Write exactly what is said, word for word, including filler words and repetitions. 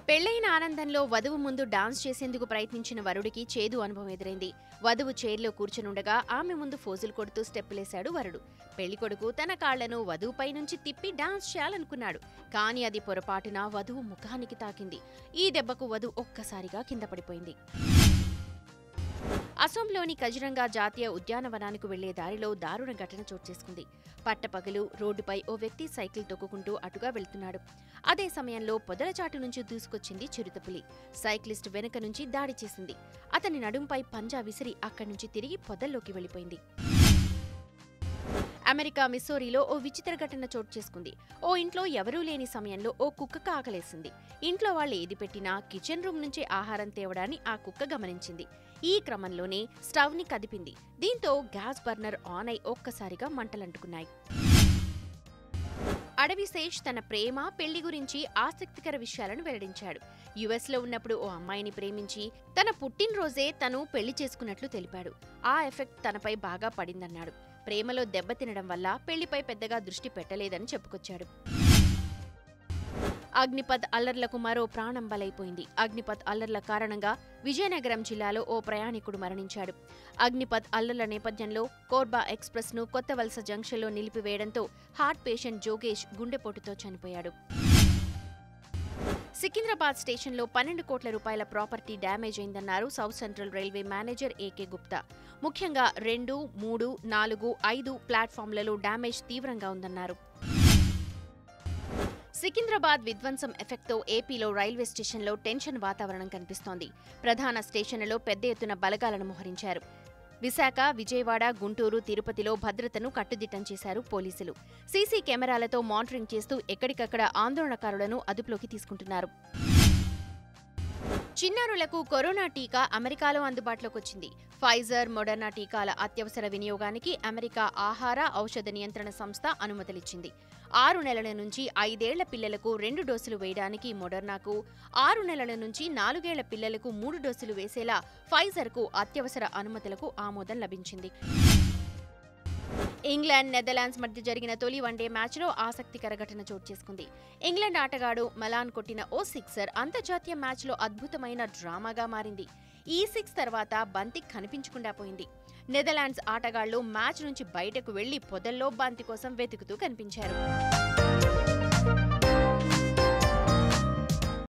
పెళ్లైన ఆనందంలో వధువు ముందు డాన్స్ చేసేందుకు ప్రయత్నించిన వరుడికి చేదు అనుభవం ఎదురైంది. వధువు చైర్లో కూర్చునుండగా ఆమె ముందు ఫోజులు కొడుతూ స్టెప్పులేశాడు వరుడు. పెళ్లికొడుకు తన కాళ్లను వధువుపై నుంచి తిప్పి డాన్స్ చేయాలనుకున్నాడు. కానీ అది పొరపాటున వధువు ముఖానికి తాకింది. ఈ దెబ్బకు వధువు ఒక్కసారిగా కింద పడిపోయింది. అసోంలోని కజిరంగా జాతీయ ఉద్యానవనానికి వెళ్లే దారిలో దారుణ ఘటన చోటు చేసుకుంది. పట్టపగలు రోడ్డుపై ఓ వ్యక్తి సైకిల్ తొక్కుకుంటూ అటుగా వెళ్తున్నాడు. అదే సమయంలో పొదలచాటు నుంచి దూసుకొచ్చింది చిరుతపులి. సైక్లిస్ట్ వెనుక నుంచి దాడి చేసింది. అతని నడుంపై పంజా విసిరి అక్కడి నుంచి తిరిగి పొదల్లోకి వెళ్లిపోయింది. అమెరికా మిస్సోరీలో ఓ విచిత్ర ఘటన చోటు చేసుకుంది. ఓ ఇంట్లో ఎవరూ లేని సమయంలో ఓ కుక్కకు ఆకలేసింది. ఇంట్లో వాళ్ళు ఏది పెట్టినా కిచెన్ రూమ్ నుంచి ఆహారం తేవడాన్ని ఆ కుక్క గమనించింది. ఈ క్రమంలోనే స్టవ్ ని కదిపింది. దీంతో గ్యాస్ బర్నర్ ఆన్ అయి ఒక్కసారిగా మంటలంటుకున్నాయి. అడవి శేష్ తన ప్రేమ పెళ్లి గురించి ఆసక్తికర విషయాలను వెల్లడించాడు. యుఎస్ లో ఉన్నప్పుడు ఓ అమ్మాయిని ప్రేమించి తన పుట్టినరోజే తను పెళ్లి చేసుకున్నట్లు తెలిపాడు. ఆ ఎఫెక్ట్ తనపై బాగా పడిందన్నాడు. ప్రేమలో దెబ్బతినడం వల్ల పెళ్లిపై పెద్దగా దృష్టి పెట్టలేదని చెప్పుకొచ్చాడు. అగ్నిపథ్ అల్లర్లకు మరో ప్రాణం బలైపోయింది. అగ్నిపథ్ అల్లర్ల కారణంగా విజయనగరం జిల్లాలో ఓ ప్రయాణికుడు మరణించాడు. అగ్నిపథ్ అల్లర్ల నేపథ్యంలో కోర్బా ఎక్స్ప్రెస్ ను కొత్త వలస జంక్షన్లో నిలిపివేయడంతో హార్ట్ పేషెంట్ జోగేష్ గుండెపోటుతో చనిపోయాడు. సికింద్రాబాద్ స్టేషన్లో పన్నెండు కోట్ల రూపాయల ప్రాపర్టీ డ్యామేజ్ అయిందన్నారు south central railway manager AK Gupta. ముఖ్యంగా రెండు, మూడు, నాలుగు, ఐదు ప్లాట్ఫామ్లలో డ్యామేజ్ తీవ్రంగా ఉందన్నారు. సికింద్రాబాద్ విధ్వంసం ఎఫెక్ట్తో ఏపీలో రైల్వే స్టేషన్లో టెన్షన్ వాతావరణం కనిపిస్తోంది. ప్రధాన స్టేషన్లలో పెద్ద ఎత్తున బలగాలను మోహరించారు. విశాఖ, విజయవాడ, గుంటూరు, తిరుపతిలో భద్రతను కట్టుదిట్టం చేశారు పోలీసులు. సీసీ కెమెరాలతో మానిటరింగ్ చేస్తూ ఎక్కడికక్కడ ఆందోళనకారులను అదుపులోకి తీసుకుంటున్నారు. చిన్నారులకు కరోనా టీకా అమెరికాలో అందుబాటులోకి వచ్చింది. ఫైజర్, మోడర్నా టీకాల అత్యవసర వినియోగానికి అమెరికా ఆహార, ఔషధ నియంత్రణ సంస్థ అనుమతులిచ్చింది. ఆరు నెలల నుంచి ఐదేళ్ల పిల్లలకు రెండు డోసులు వేయడానికి మోడర్నాకు, ఆరు నెలల నుంచి నాలుగేళ్ల పిల్లలకు మూడు డోసులు వేసేలా ఫైజర్కు అత్యవసర అనుమతులకు ఆమోదం లభించింది. ఇంగ్లాండ్, నెదర్లాండ్స్ మధ్య జరిగిన తొలి వన్డే మ్యాచ్లో ఆసక్తికర ఘటన చోటు చేసుకుంది. ఇంగ్లాండ్ ఆటగాడు మలాన్ కొట్టిన ఓ సిక్సర్ అంతర్జాతీయ మ్యాచ్లో అద్భుతమైన డ్రామాగా మారింది. ఈ సిక్స్ తర్వాత బంతి కనిపించకుండా పోయింది. నెదర్లాండ్స్ ఆటగాళ్లు మ్యాచ్ నుంచి బయటకు వెళ్లి పొదల్లో బంతి కోసం వెతుకుతూ కనిపించారు.